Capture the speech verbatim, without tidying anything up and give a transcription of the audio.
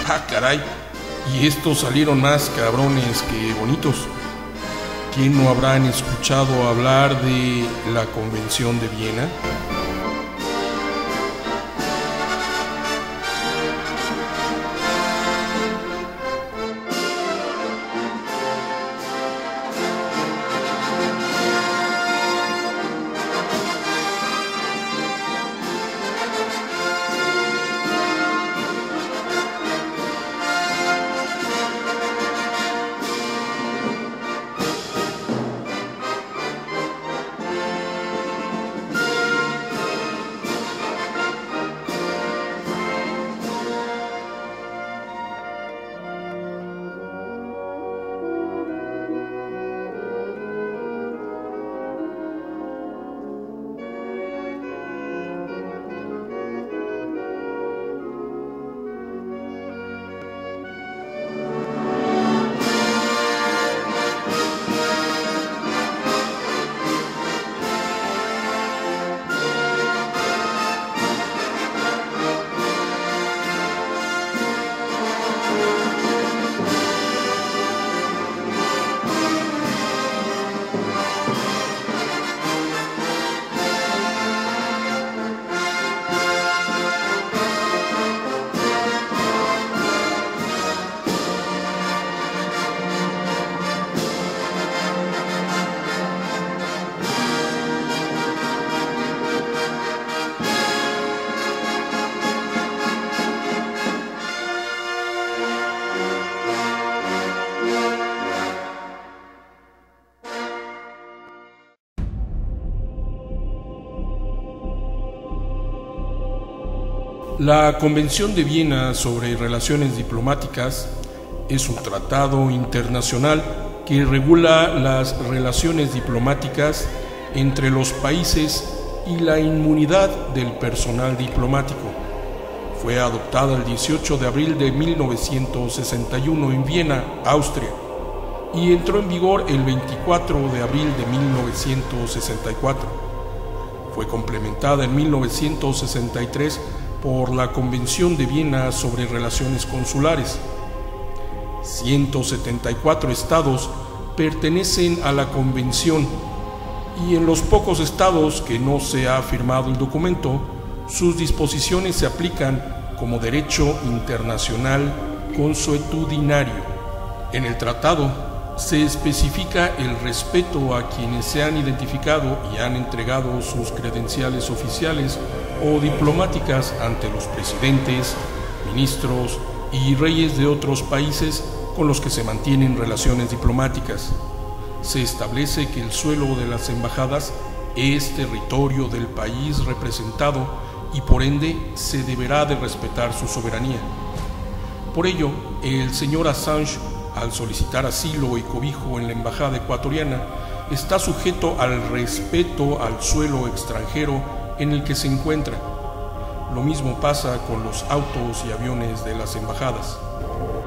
Ah, caray, y estos salieron más cabrones que bonitos. ¿Quién no habrán escuchado hablar de la Convención de Viena? La Convención de Viena sobre Relaciones Diplomáticas es un tratado internacional que regula las relaciones diplomáticas entre los países y la inmunidad del personal diplomático. Fue adoptada el dieciocho de abril de mil novecientos sesenta y uno en Viena, Austria, y entró en vigor el veinticuatro de abril de mil novecientos sesenta y cuatro. Fue complementada en mil novecientos sesenta y tres por la Convención de Viena sobre Relaciones Consulares. ciento setenta y cuatro estados pertenecen a la Convención y en los pocos estados que no se ha firmado el documento, sus disposiciones se aplican como derecho internacional consuetudinario. En el tratado se especifica el respeto a quienes se han identificado y han entregado sus credenciales oficiales o diplomáticas ante los presidentes, ministros y reyes de otros países con los que se mantienen relaciones diplomáticas. Se establece que el suelo de las embajadas es territorio del país representado y por ende se deberá de respetar su soberanía. Por ello, el señor Assange, al solicitar asilo y cobijo en la embajada ecuatoriana, está sujeto al respeto al suelo extranjero en el que se encuentra. Lo mismo pasa con los autos y aviones de las embajadas.